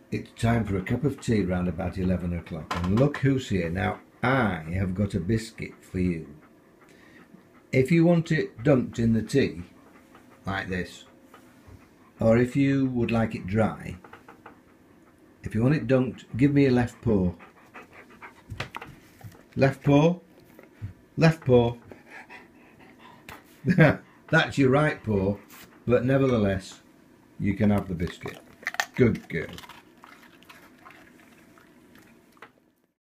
It's time for a cup of tea round about 11 o'clock, and look who's here. Now, I have got a biscuit for you. If you want it dunked in the tea, like this, or if you would like it dry, if you want it dunked, give me a left paw. Left paw, left paw. That's your right paw, but nevertheless, you can have the biscuit. Good girl.